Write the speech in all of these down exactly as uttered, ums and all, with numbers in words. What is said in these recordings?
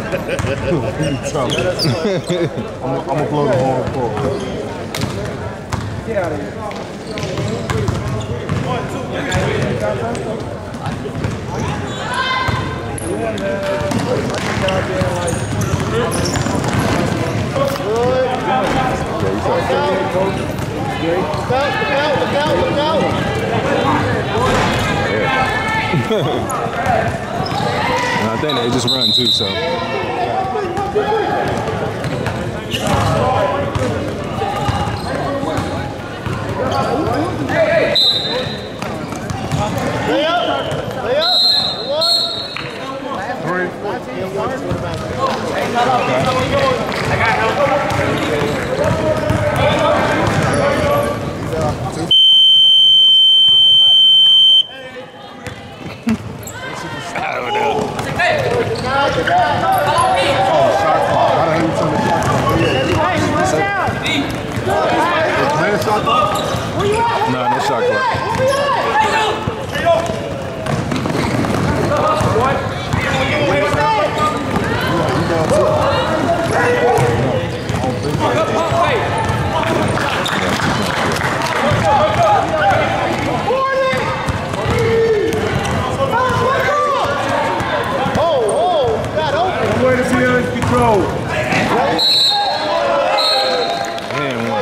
I'm gonna blow the horn for Get out of here. One, two, three. Look out, look out, look out, look out. And I think they just run too, so. Lay up, lay up. One. three. I got help. No, no shot clock. Way to be in control. And one.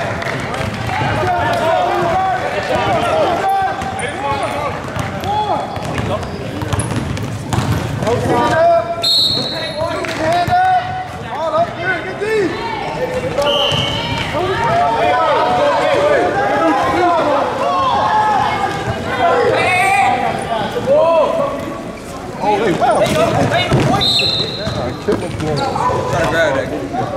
Hand up. All up here. Get deep. Oh, hey, wow. Try to grab that.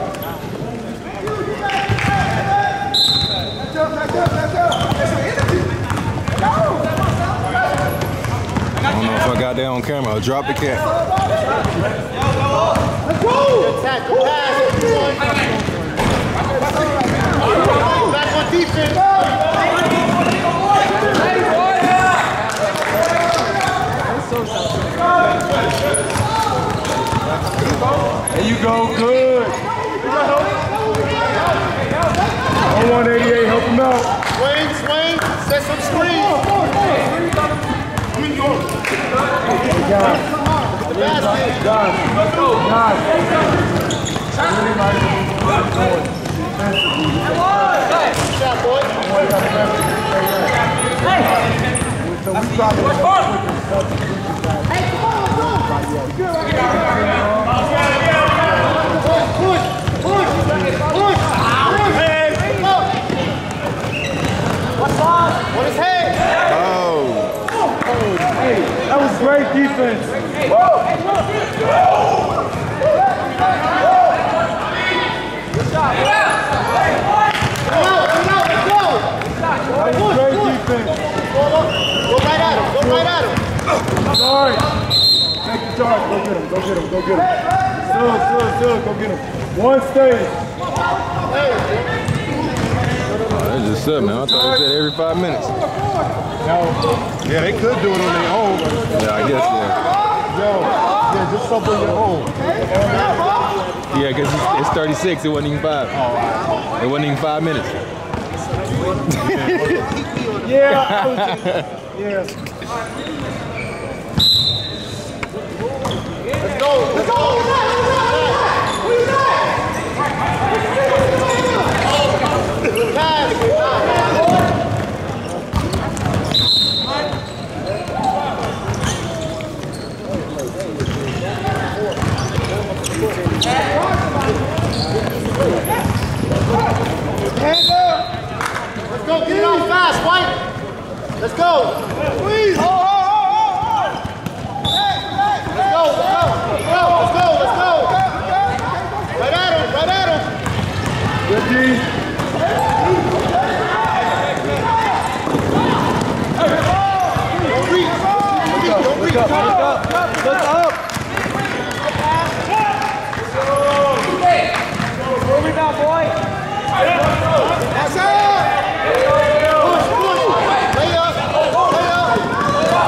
I don't know if I got that on camera. I'll drop the cat. Let's go. Attack, go pass. Back on defense. There you go, good. one eighty-eight, help him out. Swing, swing, set some screens. Got The basket. Got Got Good shot, boy. So we probably Push, push, push. Head. On his head. Oh. Hey, that was great defense. Come out, come out, let's go. That was great defense. Go right at him, go right at him. Sorry. Take the charge. Go get him, go get him, go get him. Still, still, still, go get him. One stage. That's just up, man. I thought they said every five minutes. Yeah, they could do it on their own. Yeah, I guess, yeah. Yo, yeah, just something on your own. Yeah, because it's, it's thirty-six. It wasn't even five. It wasn't even five minutes. Yeah. I was, yeah. Let's go, let's go. Pass. Hands up. Let's go, get it on fast, White. Let's go. Please. Oh, oh, oh, oh. Let's go, let's go, let's go, let's go, let's go. Right at him, right at him. Good D. Don't reach. Don't reach. Look up, look up, look up. Move it now, boy. That's it. Push, push. Lay up, lay up.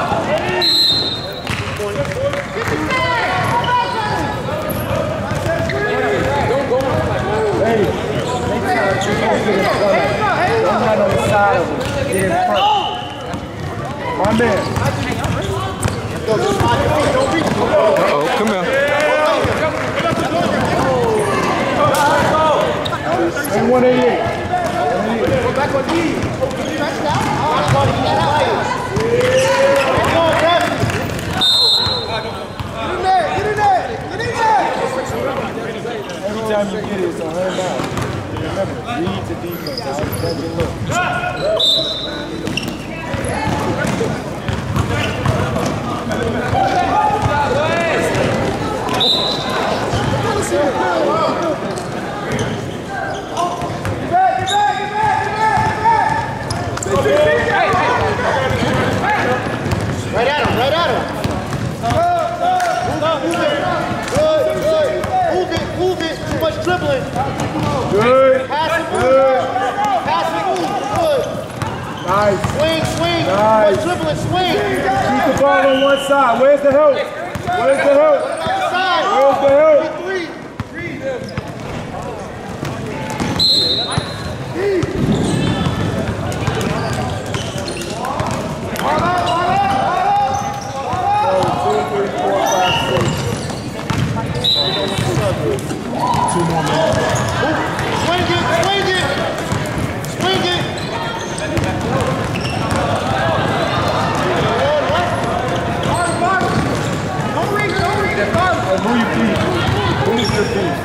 your defense. That's your look. Right at him, right at him. Move it, good, good. Move it, move it. Too much dribbling. Good. Pass it, move. Good. Pass it, move. Good. Nice. Swing, swing. Nice. Too much dribbling, swing. Keep the ball on one side. Where's the help? Where's the help? Side. Where's the help? Three. Two more minutes. Swing it, swing it. Swing it. Don't reach, don't reach. Hey, move your feet. Move your feet.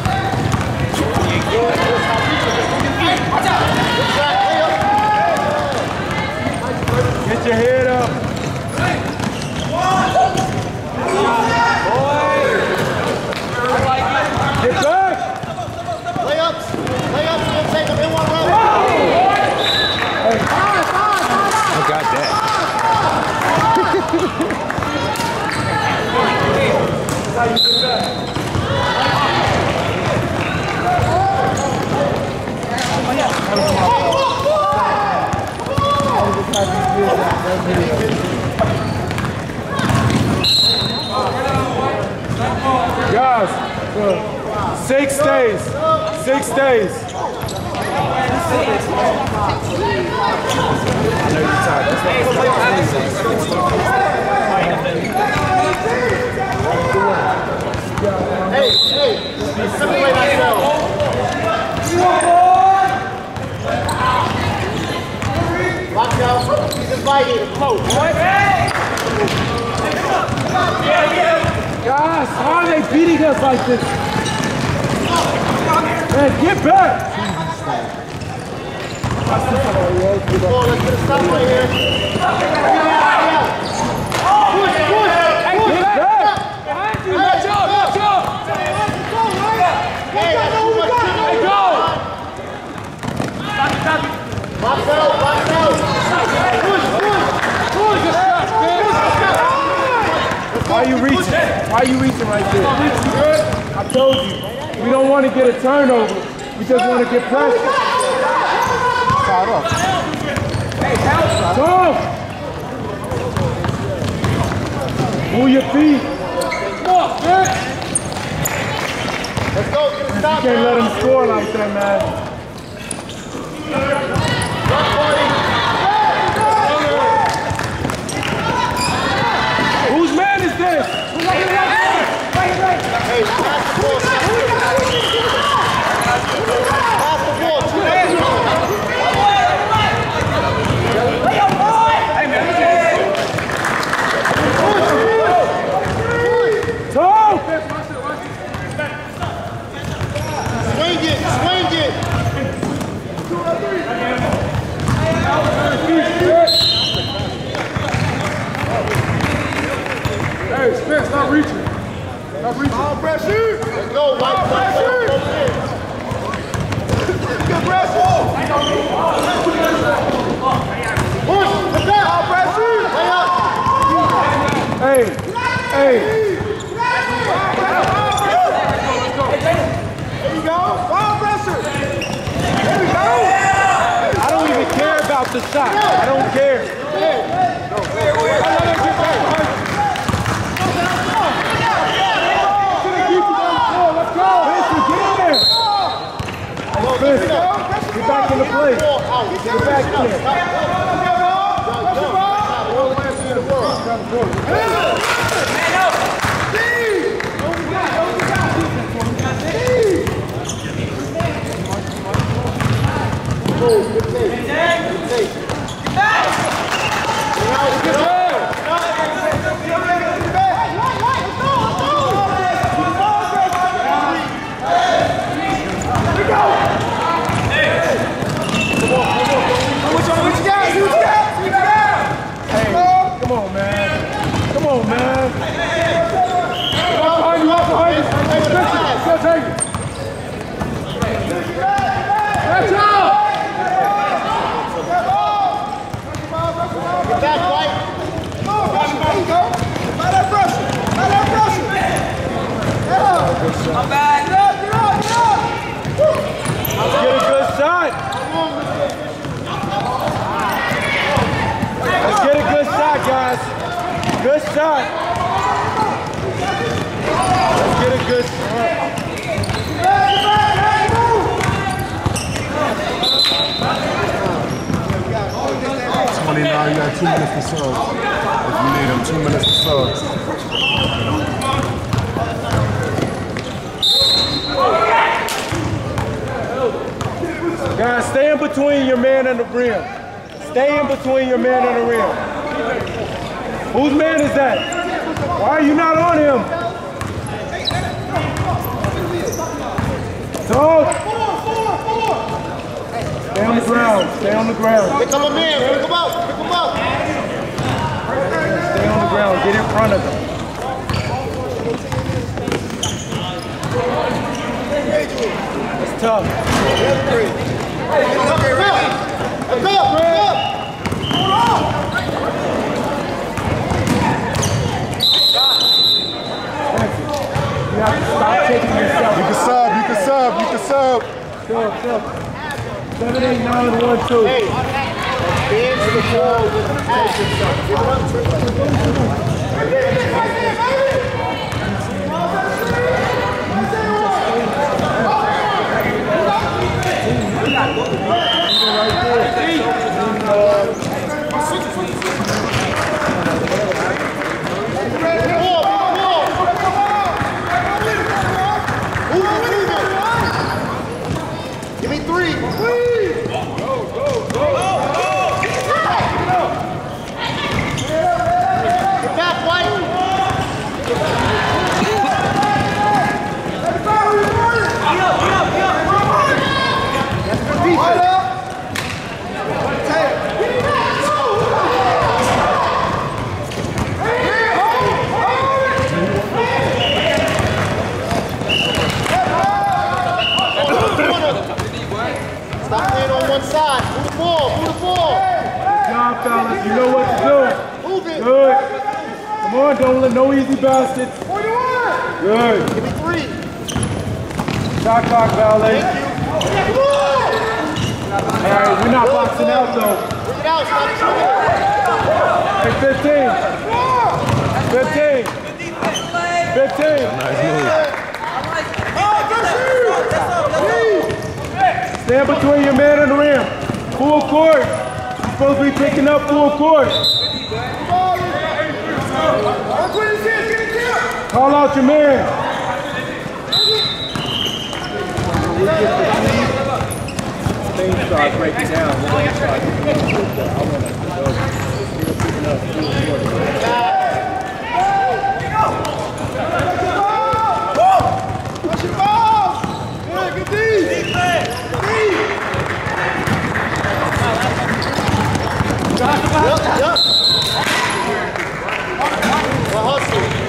Get your head up. Get back. Layups, layups, we'll take them in one row. I got that. Guys, look, six days. Six days. I know you're tired. That's Hey, hey, separate ourselves. Watch out. He's invited. Coach. Guys, how are they beating us like this? Man, get back! Come on, let's get a stop right here. Push, push, push. Get back! Behind you, watch out, watch out. Hey, that's too much dribbling. Box out, box out. Push, push, push. Why are you reaching? Why are you reaching right there? I told you, we don't want to get a turnover. We just want to get pressure. Tom! Move your feet. Let's go, get a stop. You can't let him score like that, man. Whose man is this? Hey, pass the ball. Pass the ball. Two minutes. Tom! Swing it, swing it. Hey, Spence, not reaching. Not reaching. All pressure. Let's go, White. Pressure. Good pressure. Push. Let's go. All pressure. Lay up. Hey, hey. There you go. Ball pressure. There we go. I don't even care about the shot. I don't care. Hey. No. Hey, wait, wait. Get back in the play. Get back in there. Good take. Good take. Let's go. take it. Catch up. Get back, White. Go, Russian. There you go. Let that Russian. Let that Russian. Get up. I'm back. Get up, get up, get up. Let's get a good shot. Let's get a good shot, guys. Good shot. Let's get a good shot. twenty-nine, you got two minutes for subs. If you need them, two minutes for subs. Guys, stay in between your man and the rim. Stay in between your man and the rim. Whose man is that? Why are you not on him? Talk. Stay on the ground. Stay on the ground. Pick up a man. Pick him up. Pick him up. Stay on the ground. Get in front of him. It's tough. Let's go. Let's go. You have to stop taking yourself. You can sub, you can sub, you can sub. Sub, sub. Seven, eight, nine, one, two. Hey, advance the ball with the pass. Give me three. Get back, White. Stop playing on one side. Move the ball. Move the ball. Good job, fellas. You know what to do. Move it. Good. Come on, don't let no easy baskets. Good. Give me three. Shot clock, Valet. Thank you. All right, we're not boxing out, though. Bring it out. Stop shooting. Hey, fifteen. fifteen. fifteen. Nice move. Stand between your man and the rim. Full court. You're supposed to be picking up full court. Call out your man. Things start breaking down. We're going to try to I want to go. Still picking up full court. Yup, yup. Well,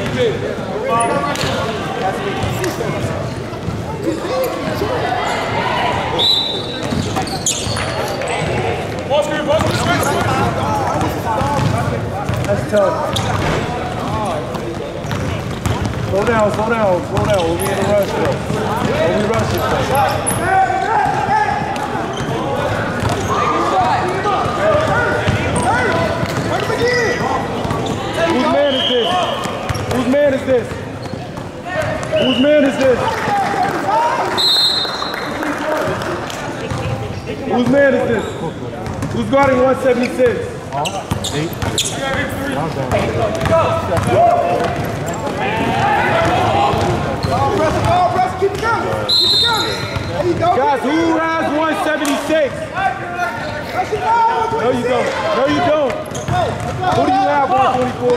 That's tough. Slow down, slow down, slow down. We'll be in a rush though. We'll be rushing though. Whose man is this? Whose man is this? Whose man is this? Whose man is this? Who's guarding one seventy-six? Guys, who has one seventy-six? No, you don't. No, you don't. Who do you have, one twenty-four?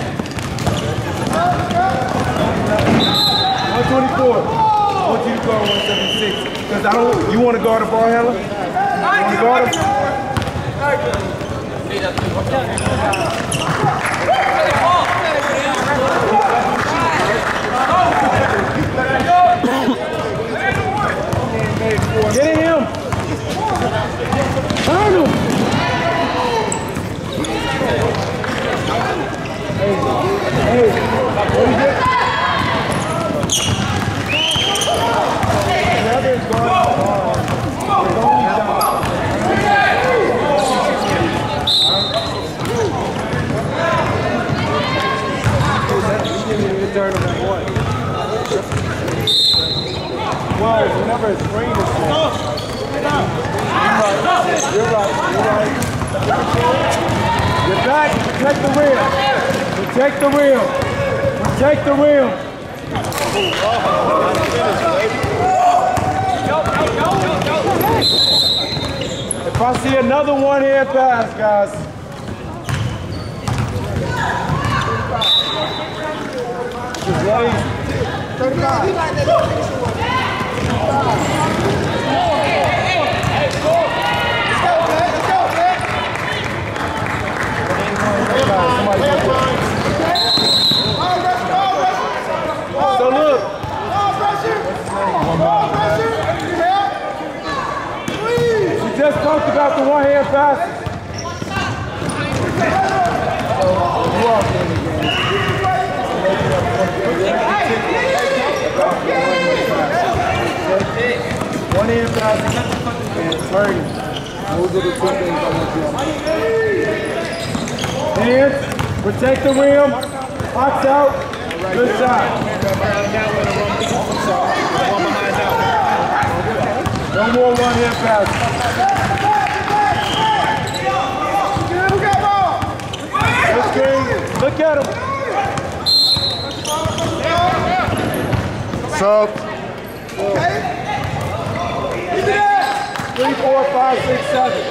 one twenty-four. I want you to guard one seventy-six. Because I don't, you want to guard a ball handler? You want to guard him? turn them at once. Well, whenever it's raining, you're right. You're right. You're right. Get back. Protect the rim. Protect the rim. Protect the rim. If I see another one-hand pass, guys. Just lazy. So look. We just talked about the one-hand passes. One-hand passes and turning. Those are the two things I want you to do. Hands, protect the rim, box out, good shot. No more one-hand passes. Good screen. Look at him. Sub. Okay. Three, four, five, six, seven.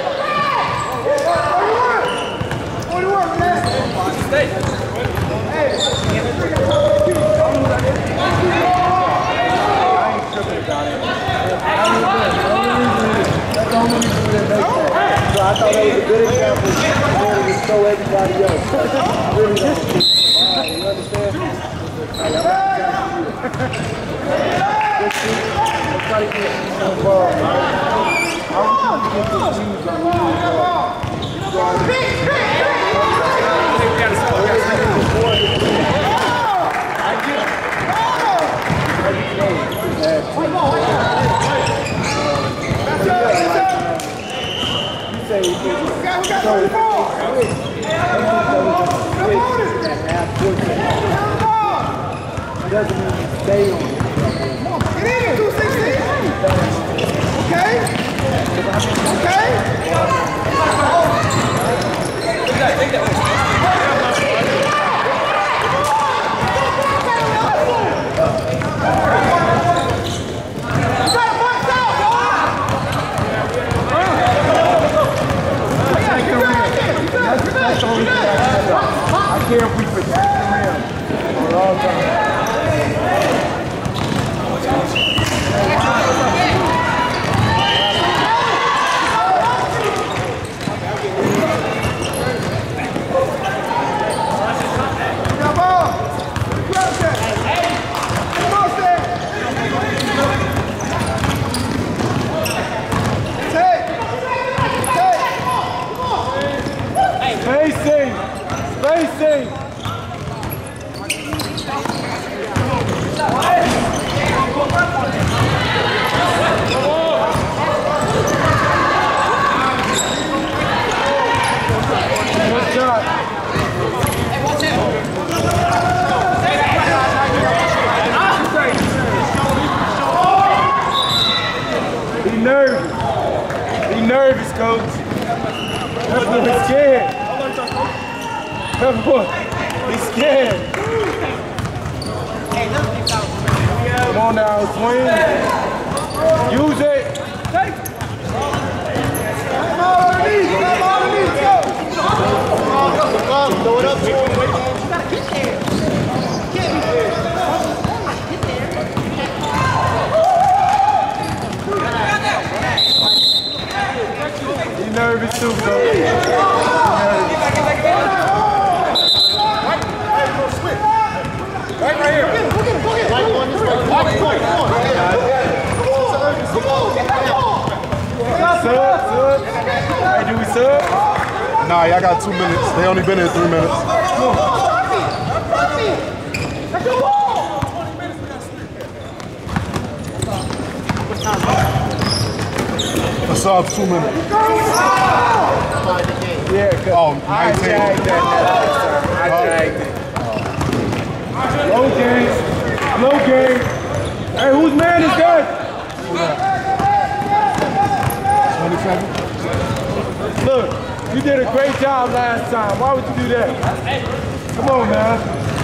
So I thought that was a good example of how to show everybody else. Really nice. You understand? Let's try to get some ball. I want you to get this juice on the doesn't mean you stay on it. Get in, two sixteen. Okay? Okay? Take that. That's the only thing I care if we protect the rim for all time. Spacing! Spacing! Good shot. Be nervous. Be nervous, coach. That boy's scared. That boy, he's scared. Come on now, swing. Use it. Take it. Come on, underneath. Come on, underneath. Go. Throw it up. You gotta get there. Get there. He's nervous too, bro. He's nervous. Right, right here. Go get him, go get him, go get him. Right on this way. Come on, come on, come on. Sub, sub. Hey, do we sub? Nah, y'all got two minutes. They only been here three minutes. For sub, two minutes. Yeah, oh, I tagged that. I tagged it. Low game. Low game. Hey, whose man is that? twenty-seven. Look, you did a great job last time. Why would you do that? Come on, man.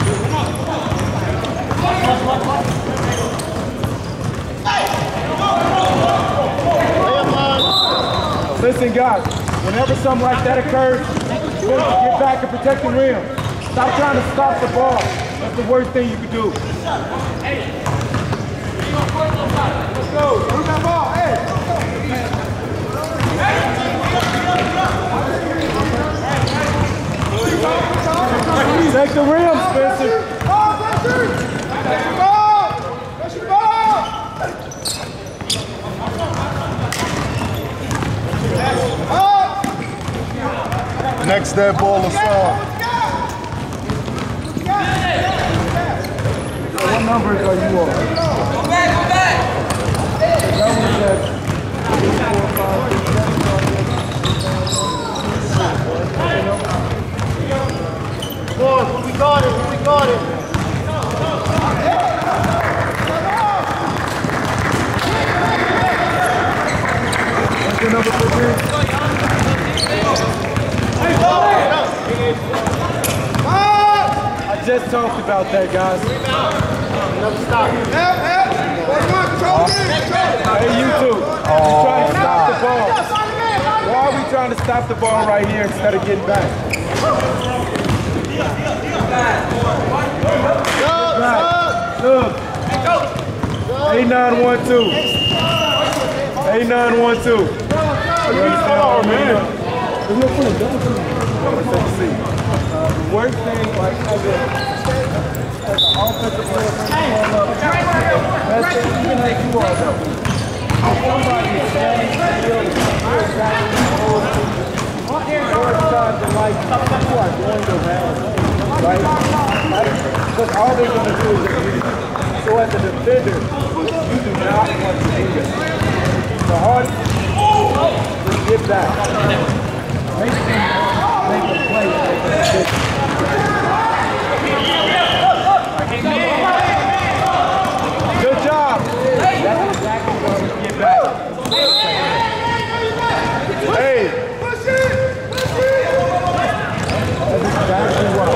Listen, guys, whenever something like that occurs, you want to get back and protect the rim. Stop trying to stop the ball. That's the worst thing you can do. Let's go. Who's that ball? Hey. Take the rim, Spencer. Ball, Spencer. Ball. That's your ball. Next that ball aside. What numbers are you on? Go back, go back. That one says three, four, five, six, seven. Boys, we got it, we got it. What's your number fifteen? I just talked about that, guys. Never stop. Hey, you too. We're trying to stop the ball. Why are we trying to stop the ball right here instead of getting back? Look. eight nine one two. eight nine one two. You understand, man? There's no point. Let's take a seat. Uh, the worst thing, like, as a, as an offensive player, best thing, even like you are, though, somebody is standing still, exactly first time to, like, you are going to round, right? Because all they're going to do is agree. So as a defender, you do not want to do this. The hardest is get back. Make them make a play. Good job. That's exactly where we get back. Hey. Push it. Push it. That's exactly what.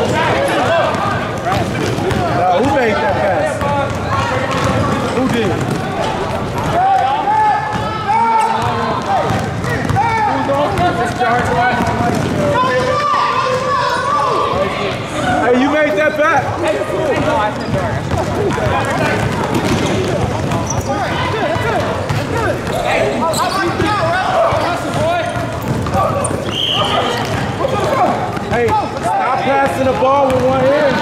Now, who made that pass? Who did? Hey, you made that back. Hey, stop passing the ball with one hand.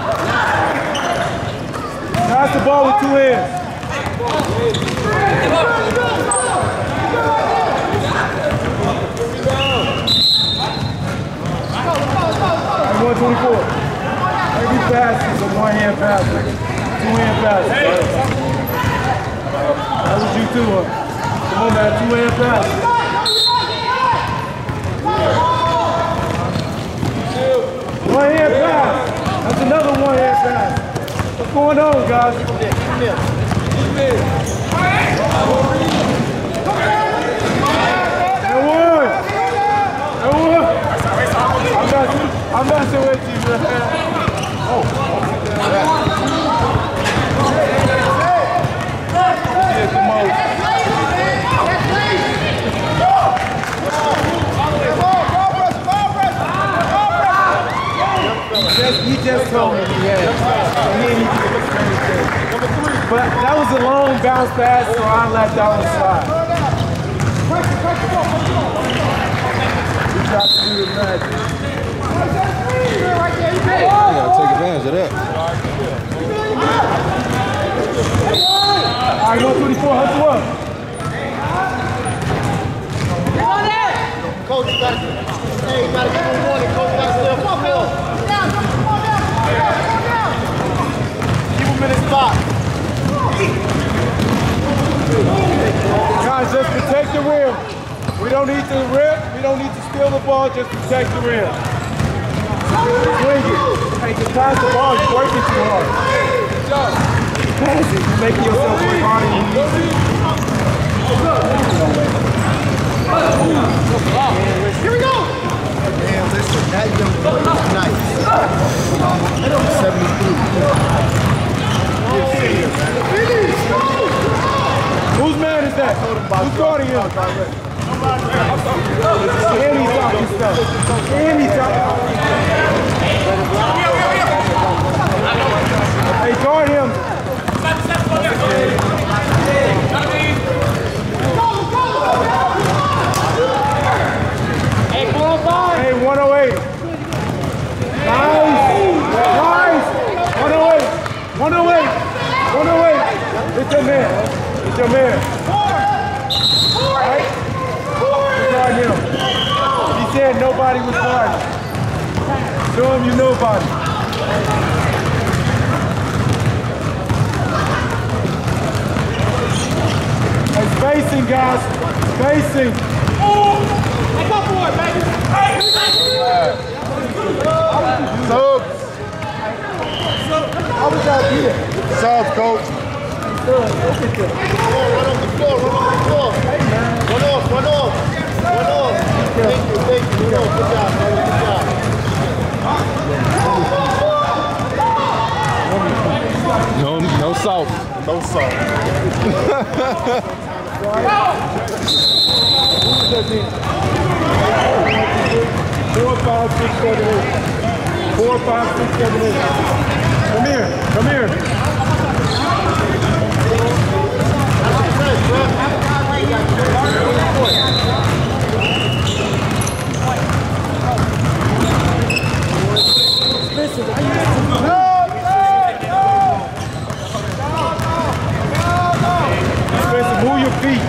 Pass the ball with two hands. one twenty-four. Every pass is a one-hand pass, two-hand pass. That was you too, huh? Come on, man, two-hand pass. One-hand pass. That's another one-hand pass. What's going on, guys? And one. And one. I'm not, I'm messing with you, man. Oh. Get the most. Just, he just told me he had. So he didn't even get the same thing. But that was a long bounce pass, so I let that one slide. We got to do the magic. You gotta take advantage of that. All right, one twenty-four, hustle up. Coach, you gotta, hey, you gotta keep on running. Coach, you gotta stay up on the floor. Keep him in his spot. Guys, just protect the rim. We don't need to rip, we don't need to steal the ball, just protect the rim. Swing it. pass the ball, you're working too hard. Pass it, you're making yourself work harder than you need to. Here we go! Man, listen, that young boy is nice. seventy-three. Whose man is that? Who's guarding him? And he's talking stuff. And he's talking. Hey, guard him. Hey, one oh eight. Nice. Nice. one oh eight. one oh eight. one oh eight. It's your man. It's your man. Right? Guard him. He said nobody was guarding. Show him you nobody. Hey, spacing, guys. Spacing. Subs. How would y'all do that? Subs, coach. Run off the floor, run off the floor. Run off, run off. Run off. Thank you, thank you. Run off. Good job, man. Good job. No, no salt. No salt. Four, five, six, seven, eight. Four, five, six, seven, eight. Come here, come here. Listen, I used to no, Spencer, move your feet.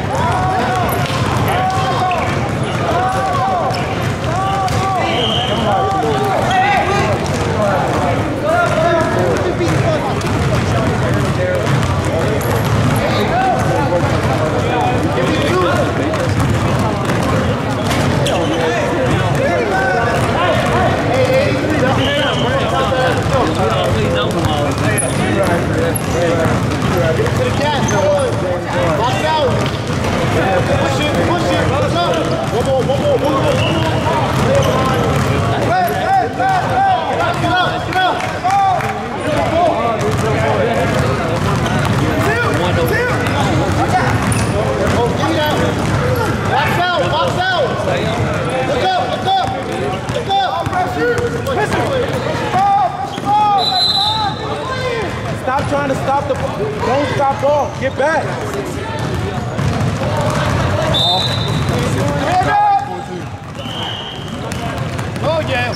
Stop trying to stop the ball. Don't stop ball. Get back. Oh, yeah.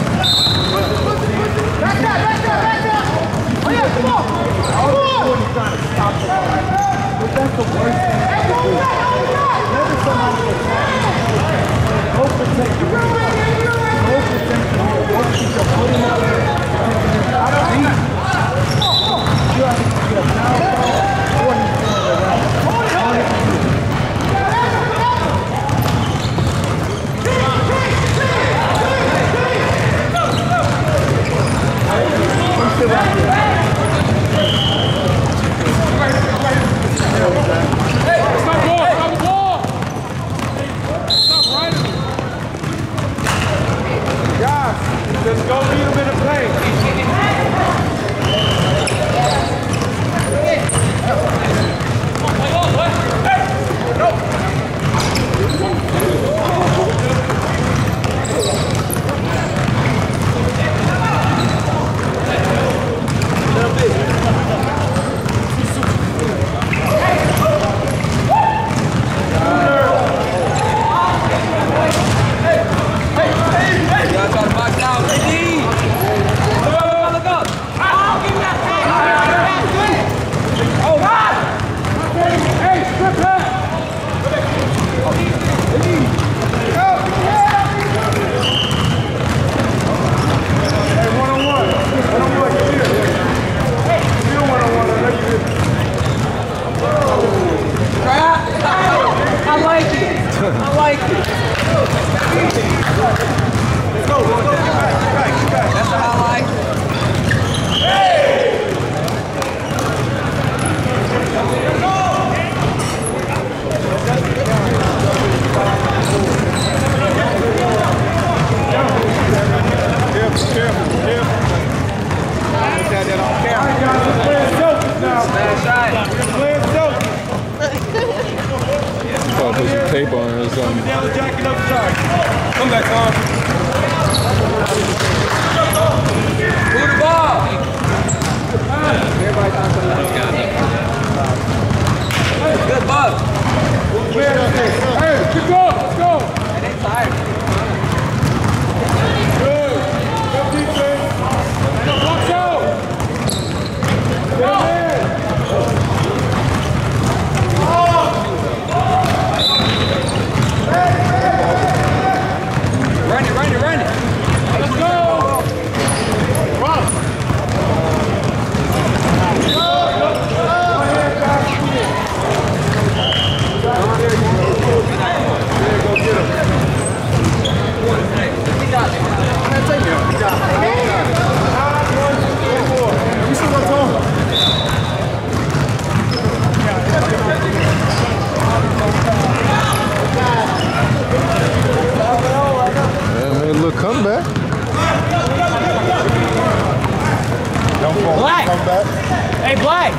Back up, back up, back up. Oh, yeah, come on. Come on. Trying to stop the ball. But that's the worst thing to do. Never somebody to go protect the rim. Go protect the rim. Go keep your foot in the air. I don't need you. You have to get a foul ball or he's going around. All you can do. Come sit right here. Playing so. Probably put some tape on her or something. Down the jacket up side. Come back, Tom. Move the ball. Good bug. Hey, keep going. Let's go. And they tired. Good. Good defense. Watch out. Get him in. Run it, run it, run it. Let's go. Run. Yeah, man, look, comeback. Black. Comeback. Hey, Black.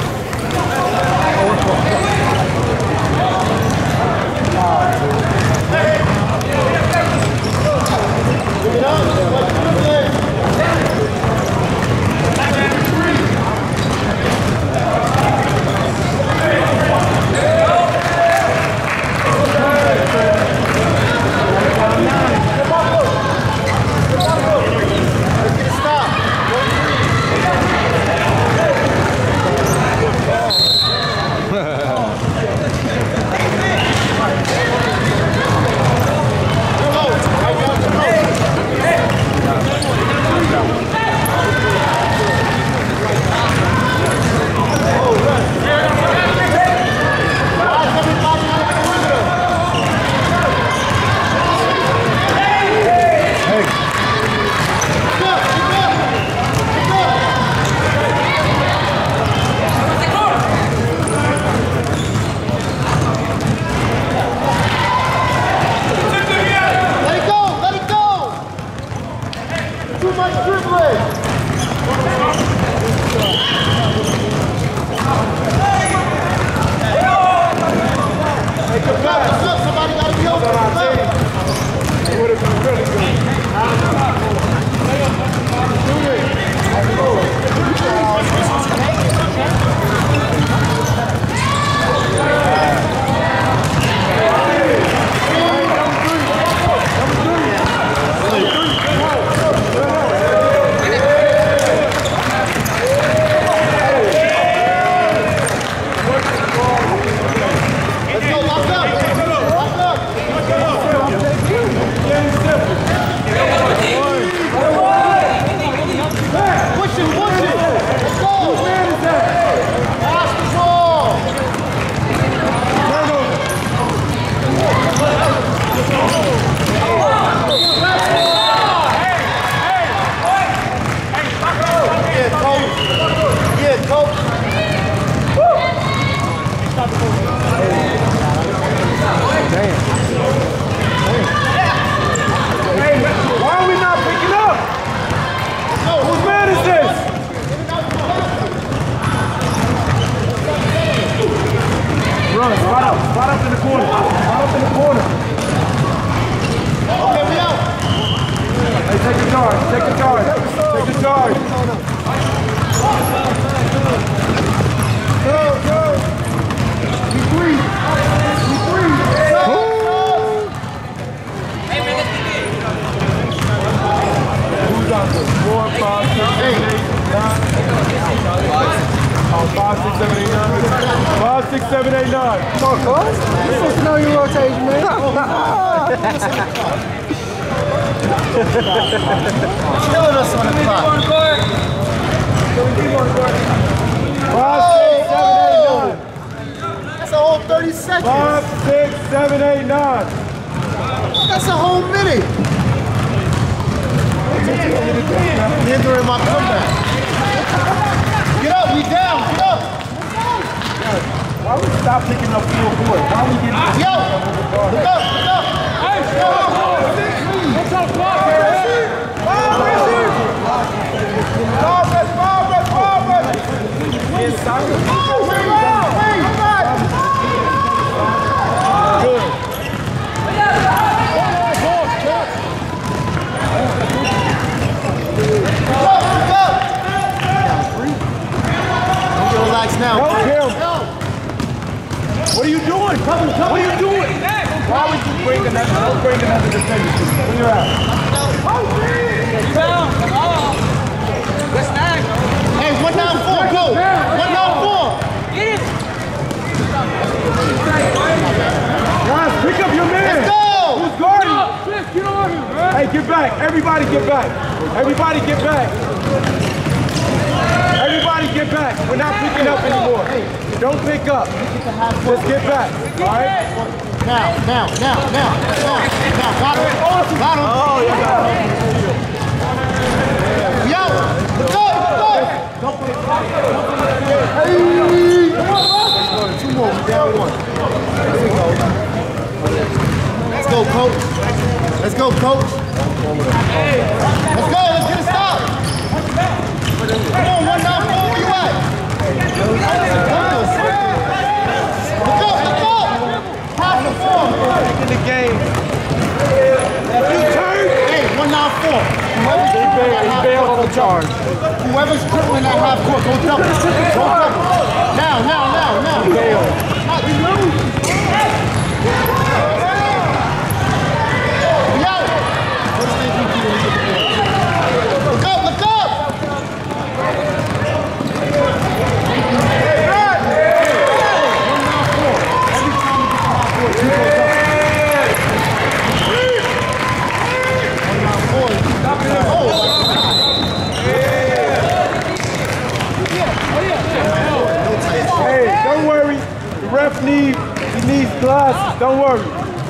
Killing us on the clock. Five, six, seven, eight, nine. That's a whole thirty seconds. Five, six, seven, eight, nine. That's a whole minute. Hindering my comeback. Get up, we down, get up. Why would we stop picking up full court? Why we getting Yo, look up, look up. Hey, What's up, Clark? Five, receive. Five, five, five, five. Inside. now. Help him. Help. What are you doing? What are you doing? Why would you bring another, don't bring another defender to me? When you're out. Hey, one down four, go. One down four. Guys, pick up your man. Let's go. Who's guarding? Hey, get back. Everybody get back. Everybody get back. Everybody get back. We're not picking up anymore. Don't pick up. Just get back. All right? Now, now, now, now, now, now. Got him. Got him. Oh, you got him. Yo, let's go, let's go. Hey. Two more, we down one. There we go. Let's go, coach. Let's go, coach. Let's go, let's get a stop. Come on, one down four, where you at? Let's go, let's go. Pass the ball. In the game. If you turn, Hey, one down four. Whoever's he dribbling bailed, that he half bailed court, on the charge. whoever's dribbling that half court, go double. Go double. Now, now, now, now. Bailed. Not you lose. Yo. First thing we do when we get the ball. Look up, look up. One down four. Every time we get the half court, you go double. One down four. Oh. Hey, don't worry. The ref needs, he needs glasses. Don't worry.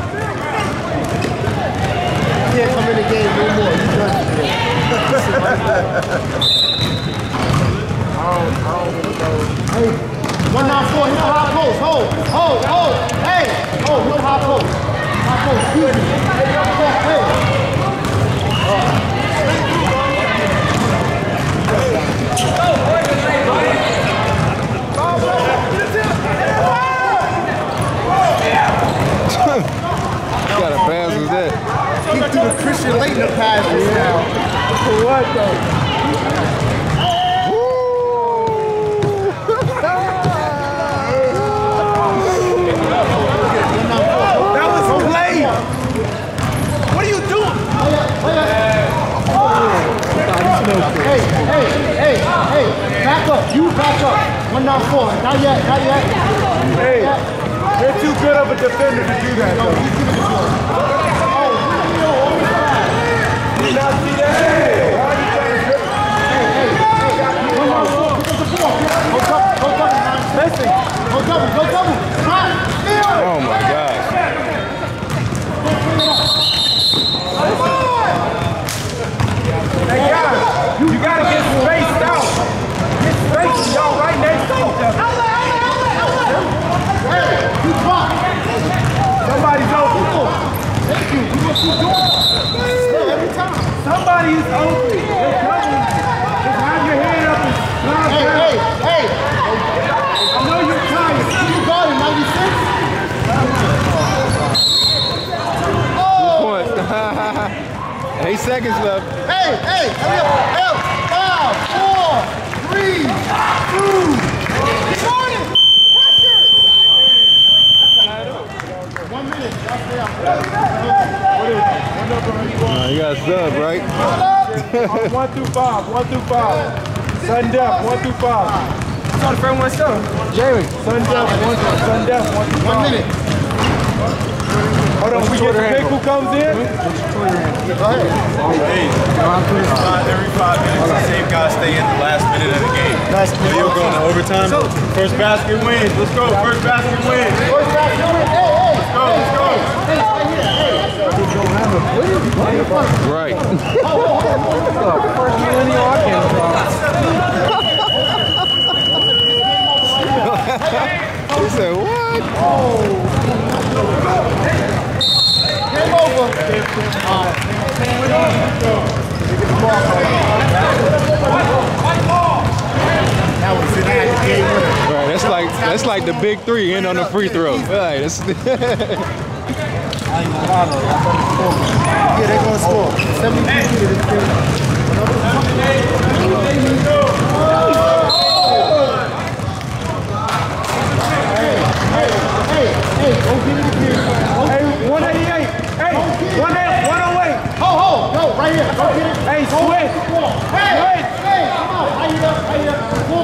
You can't come in the game no more. You done today. Hey, one down four, hit the high post. Hold, hold, hold. Hey, hold, hit the high post. High post, excuse me. Hey. What kind of pass was that? He threw the Christian Laettner pass just now. For what though? That was play. What are you doing? Hey, hey, hey, hey, back up, you back up. One down four, not yet, not yet. Hey, they're too good of a defender to do that though. Did not see that? Hey, why are you trying to dribble? One down four, pick up the ball. Go double, go double, man. Listen, Go double, go double. Right, field. Oh my gosh. hey guys, you gotta get spaced out. Get spaced, y'all right next to each other. Hey, you drop. Somebody's open. Thank you. You what you doing? Yeah, every time. Somebody is open. They're coming. Just have your hand up and slide Hey, down. hey, hey. I know you're tired. Who you guarding, ninety-six? Point. Eight seconds left. Hey, hey, hurry up. Help. Five, four, three, two. Jordan, pressure. One minute. That's it. Uh, you got a sub, right? Uh, one through five. One through five. Sun Def. One through five. It's on the front one, so. Jamie. Sun Def. One through Sun Def. One through five. One minute. Hold on. We get the pick who comes in. Go ahead. Hey, uh, every five minutes, the same guy stay in the last minute of the game. Last So you'll go into overtime. First basket wins. Let's go. First basket wins. First basket win. Hey, hey. Let's go. Let's go. Hey, right here. Hey. Right. First millennial I came from. He said, what? Game over. That was it. That game winner. Right, that's like that's like the big three in on the free throw. Right, that's Yeah, they're gonna score. seventy-two to this game.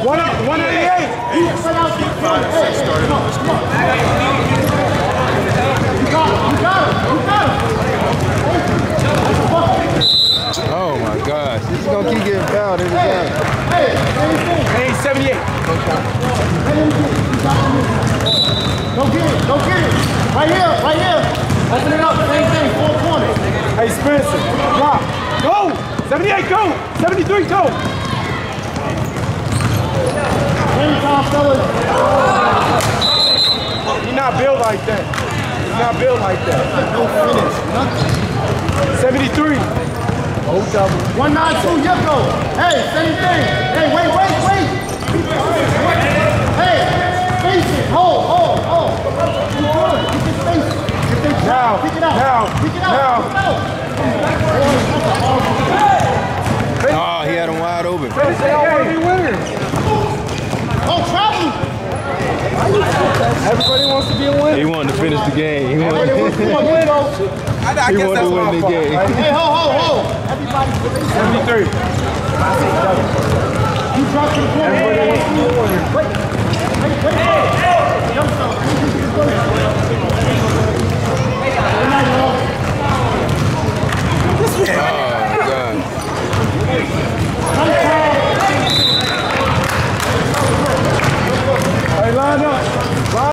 one eighty-eight. Five and six started on this game. You got him. You got him. You got him. Oh my gosh. This is gonna keep getting fouled every time. Hey, same thing. Hey, seventy-eight. Go get it. Go get it. Right here. Right here. Open it up. Same thing. Four corners. Hey, Spencer. Drop. Go. seventy-eight, go. seventy-three, go. Same time, fellas. He's not built like that. He's not built like that. No finish. Nothing. seventy-three. Oh, double. one ninety-two, you go. Hey, same thing. Hey, wait, wait, wait. Hey, face it. Hold, hold, hold. You good. You can face it. If they try, Now, pick it out. now, Pick it out. now. Pick it out. Oh, he had him wide open. They all want to be winners. Oh, travel. Everybody wants to be a winner. He wanted to finish the game. He Hey, wanted, what's the one, win, though? I, I he guess wanted that's to my win the fault. game. Hey, ho, ho, ho. Everybody, seventy-three. you drop to the corner. Everybody wants to be a winner. Wait, wait, wait.